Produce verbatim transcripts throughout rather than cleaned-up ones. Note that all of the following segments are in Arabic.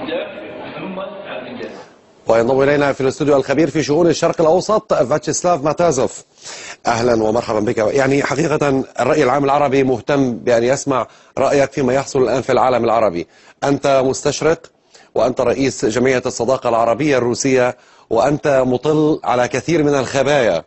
وينضم إلينا في الاستوديو الخبير في شؤون الشرق الأوسط فاتشيسلاف ماتازوف. أهلا ومرحبا بك. يعني حقيقة الرأي العام العربي مهتم بأن يسمع رأيك فيما يحصل الآن في العالم العربي. أنت مستشرق وأنت رئيس جمعية الصداقة العربية الروسية وأنت مطل على كثير من الخبايا.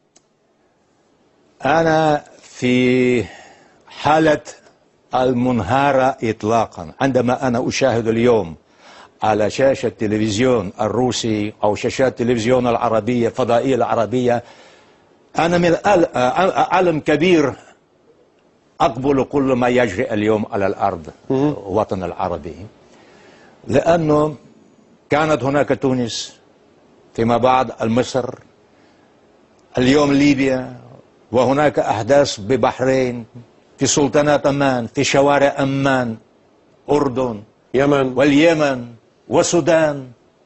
أنا في حالة المنهارة إطلاقا عندما أنا أشاهد اليوم على شاشة التلفزيون الروسي أو شاشات التلفزيون العربية الفضائية العربية. أنا من ألم كبير أقبل كل ما يجري اليوم على الأرض الوطن العربي، لأنه كانت هناك تونس، فيما بعد مصر، اليوم ليبيا، وهناك أحداث ببحرين، في سلطنات أمان، في شوارع أمان، أردن، يمن واليمن والسودان.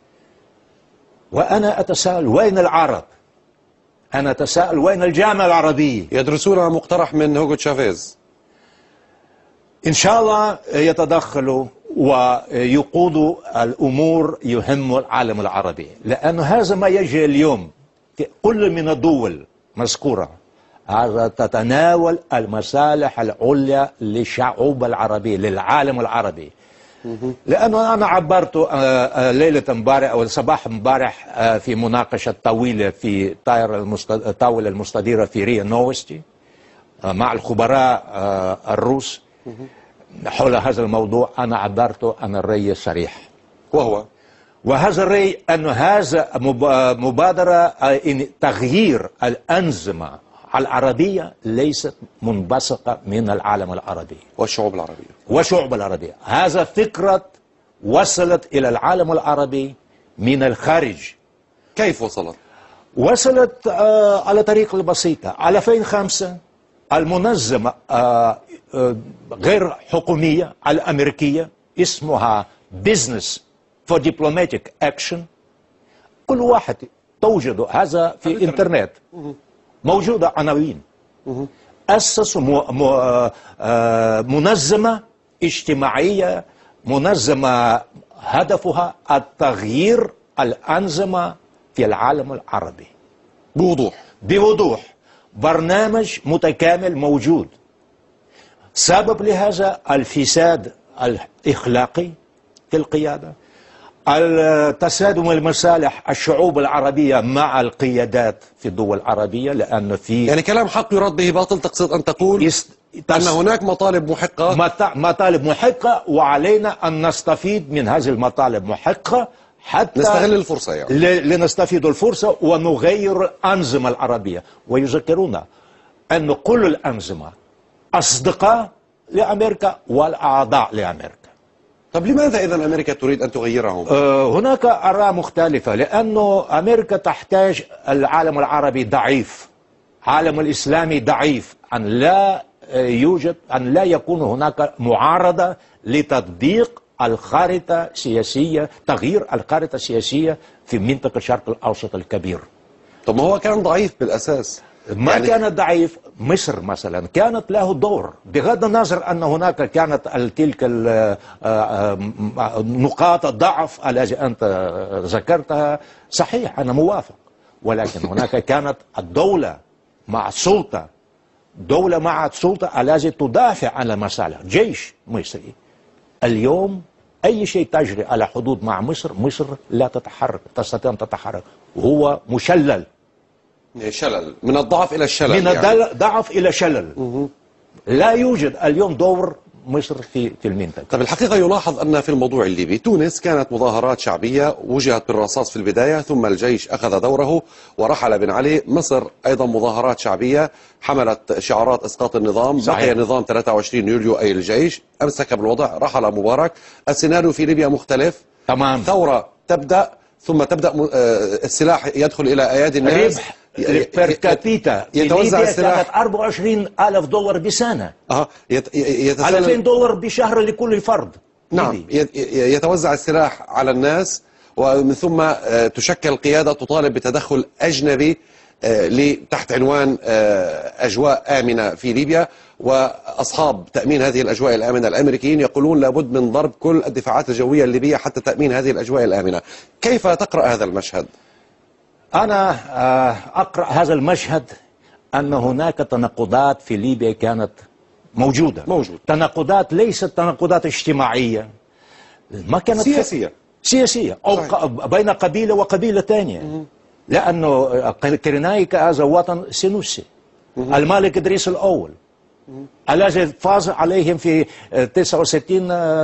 وأنا أتساءل وين العرب؟ أنا أتساءل وين الجامعة العربية؟ يدرسون مقترح من هوغو تشافيز. إن شاء الله يتدخلوا ويقودوا الأمور يهم العالم العربي، لأن هذا ما يجري اليوم في كل من الدول مذكورة هذا تتناول المصالح العليا للشعوب العربية، للعالم العربي. لأنه أنا عبرت ليلة امبارح أو صباح امبارح في مناقشة طويلة في الطاولة المستديرة في ريا نوستي مع الخبراء الروس حول هذا الموضوع. أنا عبرت عن الرأي الصريح، وهو وهذا الرأي أن هذا مبادرة إن تغيير الأنظمة العربية ليست منبثقة من العالم العربي والشعوب العربية والشعوب العربية. هذا فكرة وصلت إلى العالم العربي من الخارج. كيف وصلت؟ وصلت آه على طريقة بسيطة. على ألفين وخمسة المنظمة آه آه غير حكومية الأمريكية اسمها Business for Diplomatic Action، كل واحد توجد هذا في الإنترنت، موجودة عناوين. أسسوا منظمة اجتماعية، منظمة هدفها التغيير الأنظمة في العالم العربي بوضوح بوضوح. برنامج متكامل موجود. سبب لهذا الفساد الإخلاقي في القيادة، التصادم المصالح الشعوب العربية مع القيادات في الدول العربية، لأن في يعني كلام حق يراد به باطل. تقصد أن تقول يست... أن هناك مطالب محقة مطالب محقة وعلينا أن نستفيد من هذه المطالب محقة حتى نستغل الفرصة يعني. لنستفيد الفرصة ونغير الأنظمة العربية. ويذكرون أن كل الأنظمة أصدقاء لأمريكا والأعضاء لأمريكا. طب لماذا إذا أمريكا تريد أن تغيرهم؟ أه هناك آراء مختلفة، لأنه أمريكا تحتاج العالم العربي ضعيف، العالم الإسلامي ضعيف، أن لا يوجد أن لا يكون هناك معارضة لتطبيق الخارطة السياسية، تغيير الخارطة السياسية في منطقة الشرق الأوسط الكبير. طب ما هو كان ضعيف بالأساس. ما يعني كانت ضعيف. مصر مثلا كانت له دور، بغض النظر أن هناك كانت تلك نقاط الضعف التي أنت ذكرتها. صحيح أنا موافق، ولكن هناك كانت الدولة مع السلطة، دولة مع السلطة التي تدافع عن المصالح. جيش مصري اليوم أي شيء تجري على حدود مع مصر، مصر لا تتحرك، تستطيع أن تتحرك، وهو مشلل. شلل من الضعف إلى الشلل، من يعني. الضعف إلى شلل. مه. لا يوجد اليوم دور مصر في في المنطقة. طب الحقيقة يلاحظ أن في الموضوع الليبي تونس كانت مظاهرات شعبية وجهت بالرصاص في البداية، ثم الجيش أخذ دوره ورحل بن علي. مصر أيضا مظاهرات شعبية حملت شعارات إسقاط النظام. صحيح. بقي نظام ثلاثة وعشرين يوليو أي الجيش أمسك بالوضع، رحل مبارك. السيناريو في ليبيا مختلف تمام. ثورة تبدأ ثم تبدأ السلاح يدخل إلى أيادي الناس. بيركابيتا يتوزع السلاح كانت أربعة وعشرين ألف دولار بسنة. اه على ألفين دولار بشهر لكل فرد. نعم. يتوزع السلاح على الناس ومن ثم تشكل قيادة تطالب بتدخل أجنبي تحت عنوان أجواء آمنة في ليبيا. وأصحاب تأمين هذه الأجواء الآمنة الأمريكيين يقولون لابد من ضرب كل الدفاعات الجوية الليبية حتى تأمين هذه الأجواء الآمنة. كيف تقرأ هذا المشهد؟ أنا أقرأ هذا المشهد أن هناك تناقضات في ليبيا كانت موجودة. موجود. تناقضات ليست تناقضات اجتماعية، ما كانت سياسية سياسية أو صحيح. ق... بين قبيلة وقبيلة ثانية، لأنه كرنايكا هذا وطن سنوسي. الملك إدريس الأول الذي فاز عليهم في تسعة وستين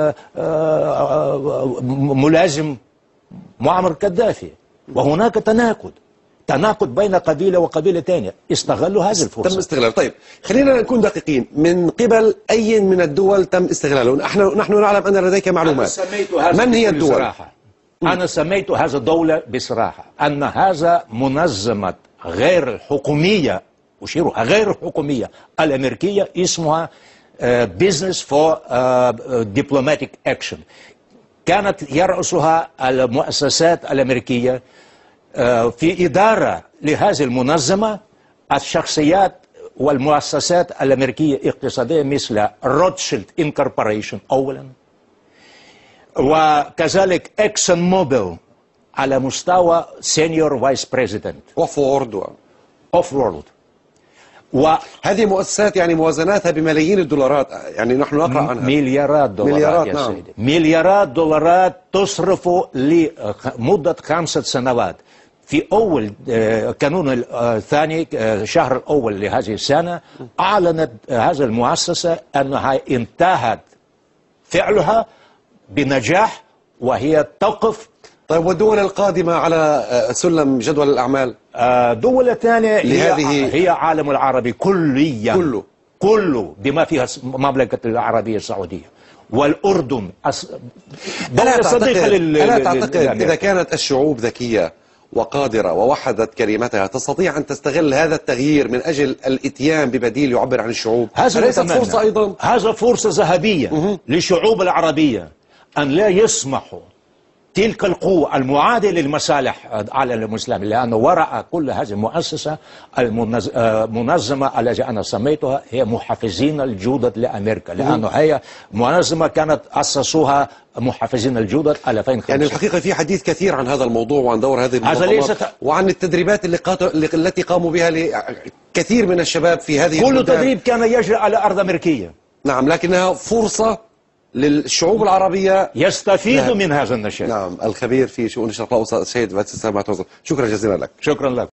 ملازم معمر قذافي، وهناك تناقض تناقض بين قبيلة وقبيلة ثانية، استغلوا هذه الفرصة. تم استغلاله. طيب خلينا نكون دقيقين، من قبل أي من الدول تم استغلاله؟ نحن نحن نعلم أن لديك معلومات. من هي الدول؟ بصراحة. أنا سميت هذا الدولة بصراحة أن هذا منظمة غير حكومية، أشيرها غير حكومية الأمريكية، اسمها Business for Diplomatic Action. كانت يرأسها المؤسسات الأمريكية. في إدارة لهذه المنظمة الشخصيات والمؤسسات الأمريكية الاقتصادية مثل روتشيلد انكوربوريشن أولا، وكذلك اكسون موبيل على مستوى سينيور فايس بريزيدنت وفورد و... اوف وورلد. وهذه مؤسسات يعني موازناتها بملايين الدولارات، يعني نحن نقرأ عنها مليارات دولارات مليارات يا نعم. سيدي، مليارات دولارات تصرف لمدة خمسة سنوات. في أول كانون الثاني شهر الأول لهذه السنة أعلنت هذه المؤسسة أنها انتهت فعلها بنجاح وهي تقف. طيب والدول القادمة على سلم جدول الأعمال؟ دولة ثانية لهذه هي, هي عالم العربي كليا كله كله بما فيها المملكة العربية السعودية والأردن. ألا تعتقد, لل... ألا تعتقد لل... إذا كانت الشعوب ذكية وقادرة ووحدت كلمتها تستطيع أن تستغل هذا التغيير من أجل الإتيان ببديل يعبر عن الشعوب؟ أليست فرصة أيضا؟ هذا فرصة ذهبية مه. للشعوب العربية أن لا يسمحوا تلك القوة المعادية للمصالح العالم الإسلامي، لأن وراء كل هذه المؤسسة المنظمة التي أنا سميتها هي محافظين الجودة لأمريكا، لأنه هي منظمة كانت أسسوها محافظين الجودة ألفين وخمسة. يعني الحقيقة في حديث كثير عن هذا الموضوع وعن دور هذه المنظمات وعن التدريبات اللي قات... التي قاموا بها لكثير من الشباب في هذه كل البلدان. تدريب كان يجري على أرض أمريكية. نعم، لكنها فرصة للشعوب العربية يستفيدوا من هذا النشاط. نعم. الخبير في شؤون الشرق الأوسط السيد فاتس السامع، شكرا جزيلا لك. شكرا لك.